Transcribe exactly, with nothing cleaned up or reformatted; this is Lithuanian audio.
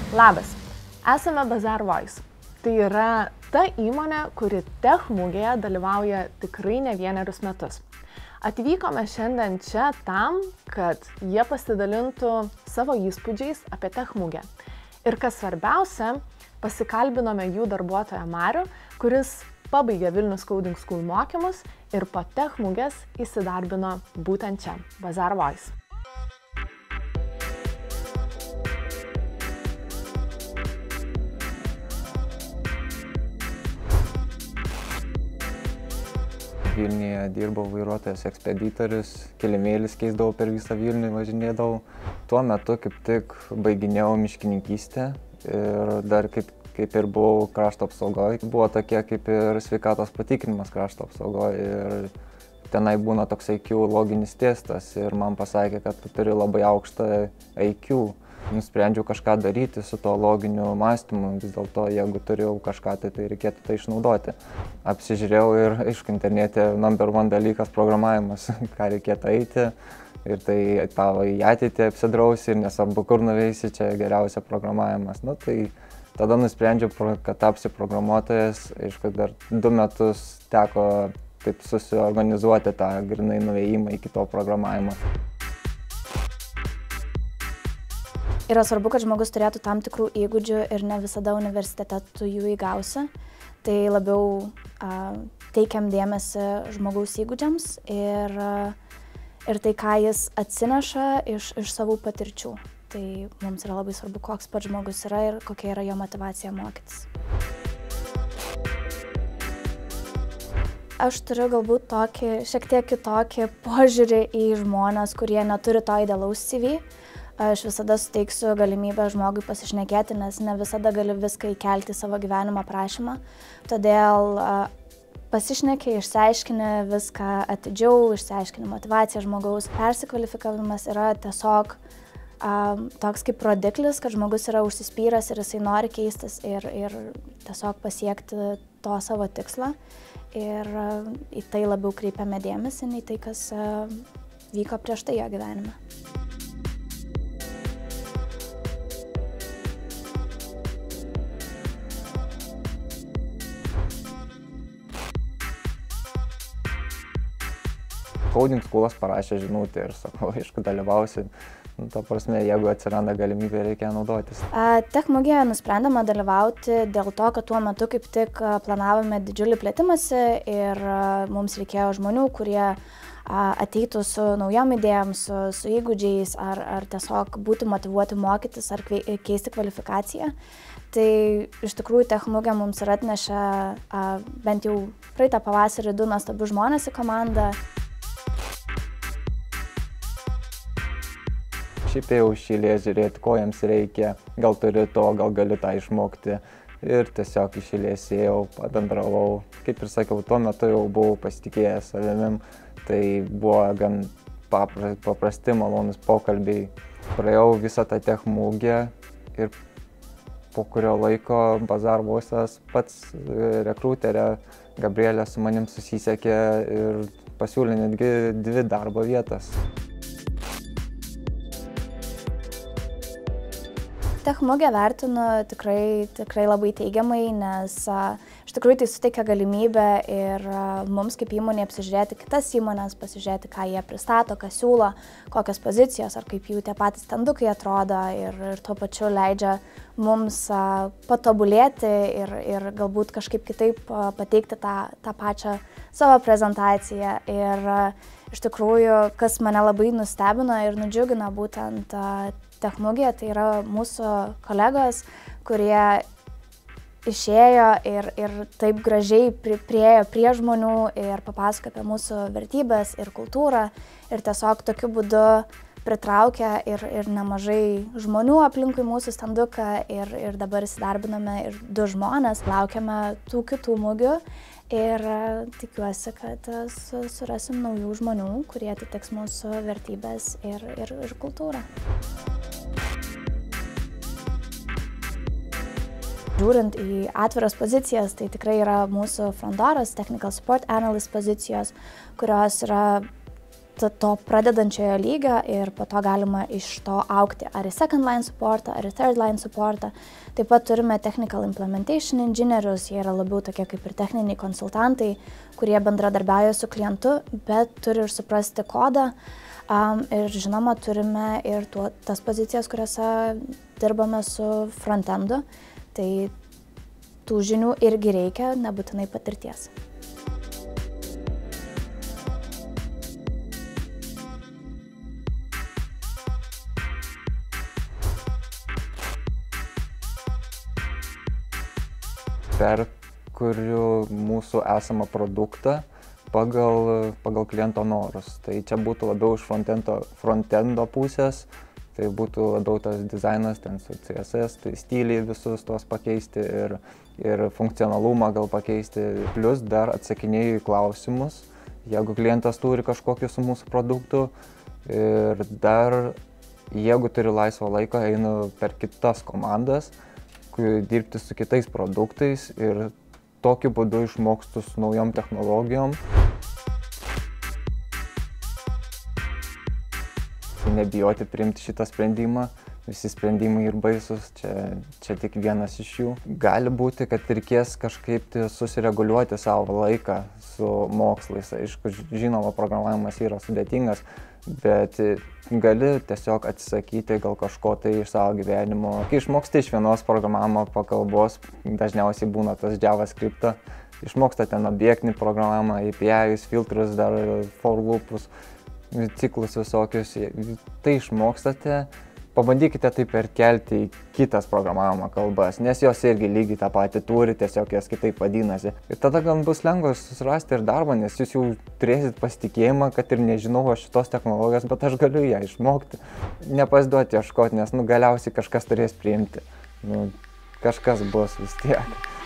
Labas, esame Bazaar Voice. Tai yra ta įmonė, kuri Tech mugėje dalyvauja tikrai ne vienerius metus. Atvykome šiandien čia tam, kad jie pasidalintų savo įspūdžiais apie Tech mugę. Ir kas svarbiausia, pasikalbinome jų darbuotoją Marių, kuris pabaigė Vilnius Coding School mokymus ir po Tech mugės įsidarbino būtent čia, Bazaar Voice. Vilniuje dirbau vairuotojas ekspeditorius, kilimėlis keisdavau per visą Vilnių, važinėdavau. Tuo metu kaip tik baiginėjau miškininkystę ir dar kaip, kaip ir buvau krašto apsaugoje. Buvo tokie kaip ir sveikatos patikrinimas krašto apsaugoje ir tenai būna toks I Q loginis testas ir man pasakė, kad tu turi labai aukštą I Q. Nusprendžiau kažką daryti su to loginiu mąstymu, vis dėlto jeigu turėjau kažką, tai, tai reikėtų tai išnaudoti. Apsižiūrėjau ir, aišku, internete number one dalykas programavimas, ką reikėtų eiti ir tai tavo į ateitį apsidrausi ir nesvarbu kur nuveisi, čia geriausia programavimas. Nu, tai tada nusprendžiau, kad tapsiu programuotojas, aišku, dar du metus teko taip susiorganizuoti tą grynai nuėjimą iki to programavimo. Yra svarbu, kad žmogus turėtų tam tikrų įgūdžių ir ne visada universitete tu jų įgausi. Tai labiau a, teikiam dėmesį žmogaus įgūdžiams ir, ir tai, ką jis atsineša iš, iš savų patirčių. Tai mums yra labai svarbu, koks pats žmogus yra ir kokia yra jo motyvacija mokytis. Aš turiu galbūt tokį, šiek tiek kitokį požiūrį į žmones, kurie neturi to idealaus C V. Aš visada suteiksiu galimybę žmogui pasišnekėti, nes ne visada gali viską įkelti į savo gyvenimo aprašymą. Todėl pasišneki, išsiaiškini viską atidžiau, išsiaiškini motivaciją žmogaus. Persikvalifikavimas yra tiesiog a, toks kaip rodiklis, kad žmogus yra užsispyręs ir jisai nori keistis ir, ir tiesiog pasiekti to savo tikslą. Ir a, į tai labiau kreipiame dėmesį, nei tai, kas a, vyko prieš tai jo gyvenime. Coding Schoolas parašė žinutę ir sakau, aišku, dalyvausi. Nu, ta prasme, jeigu atsiranda galimybė, reikia naudotis. Tech mugėje nusprendėme dalyvauti dėl to, kad tuo metu kaip tik planavome didžiulį plėtimąsi ir mums reikėjo žmonių, kurie ateitų su naujom idėjom, su, su įgūdžiais ar, ar tiesiog būtų motyvuoti mokytis ar keisti kvalifikaciją. Tai iš tikrųjų Tech mugė mums ir atnešė bent jau praeitą pavasarį du nuostabius žmonės į komandą. Šiaip jau išėlės žiūrėti, ko jiems reikia, gal turi to, gal gali tą išmokti. Ir tiesiog išėlės ėjau, pabendravau. Kaip ir sakiau, tuo metu jau buvau pasitikėjęs savimim, tai buvo gan paprasti, malonus pokalbiai. Praėjau visą tą Tech mugę ir po kurio laiko Bazaar Voice'as pats rekruterė Gabrielė su manim susisiekė ir pasiūlė netgi dvi darbo vietas. Tech mugę vertinu tikrai, tikrai labai teigiamai, nes a, iš tikrųjų tai suteikia galimybę ir a, mums kaip įmonė apsižiūrėti kitas įmonės, pasižiūrėti, ką jie pristato, ką siūlo, kokios pozicijos, ar kaip jų tie patys standukai atrodo ir, ir tuo pačiu leidžia mums a, patobulėti ir, ir galbūt kažkaip kitaip a, pateikti tą, tą pačią savo prezentaciją. Ir a, iš tikrųjų, kas mane labai nustebino ir nudžiugino būtent a, Tech mugėje, tai yra mūsų kolegos, kurie išėjo ir, ir taip gražiai priėjo prie žmonių ir papasakojo apie mūsų vertybės ir kultūrą ir tiesiog tokiu būdu pritraukė ir, ir nemažai žmonių aplinkui mūsų standuką ir, ir dabar įsidarbiname ir du žmonės, laukiame tų kitų mugių ir tikiuosi, kad surasim naujų žmonių, kurie atitiks mūsų vertybės ir, ir, ir kultūrą. Žiūrint į atviras pozicijas, tai tikrai yra mūsų frondoros, technical support analyst pozicijos, kurios yra to pradedančiojo lygio ir po to galima iš to aukti ar į second line supportą, ar į third line supportą. Taip pat turime technical implementation engineers, jie yra labiau tokie kaip ir techniniai konsultantai, kurie bendradarbiauja su klientu, bet turi ir suprasti kodą. Um, ir žinoma, turime ir tuo, tas pozicijas, kuriuose dirbame su frontendu, tai tų žinių irgi reikia, nebūtinai patirties. Perkuriu mūsų esamą produktą pagal, pagal kliento norus. Tai čia būtų labiau iš frontendo, frontendo pusės, tai būtų labiau tas dizainas, ten su C S S, tai stiliai visus tos pakeisti ir, ir funkcionalumą gal pakeisti. Plus dar atsakinėju į klausimus, jeigu klientas turi kažkokį su mūsų produktu. Ir dar, jeigu turiu laisvą laiką, einu per kitas komandas, dirbti su kitais produktais ir tokiu būdu išmokstu su naujom technologijom. Nebijoti priimti šitą sprendimą, visi sprendimai ir baisus, čia, čia tik vienas iš jų. Gali būti, kad reikės kažkaip tai susireguliuoti savo laiką su mokslais. Aišku, žinoma, programavimas yra sudėtingas, bet gali tiesiog atsisakyti gal kažko tai iš savo gyvenimo. Kai išmoksti iš vienos programavimo pakalbos, dažniausiai būna tas JavaScript, išmoksta ten objektinį programavimą, A P I's, filtrus, dar for loopus, ciklus visokius. Tai išmokstate, pabandykite tai perkelti į kitas programavimo kalbas, nes jos irgi lygiai tą patį turi, tiesiog jas kitaip vadinasi. Ir tada gal bus lengva susirasti ir darbą, nes jūs jau turėsit pasitikėjimą, kad ir nežinau šitos technologijos, bet aš galiu ją išmokti. Nepasiduoti ieškoti, nes nu, galiausiai kažkas turės priimti. Nu, kažkas bus vis tiek.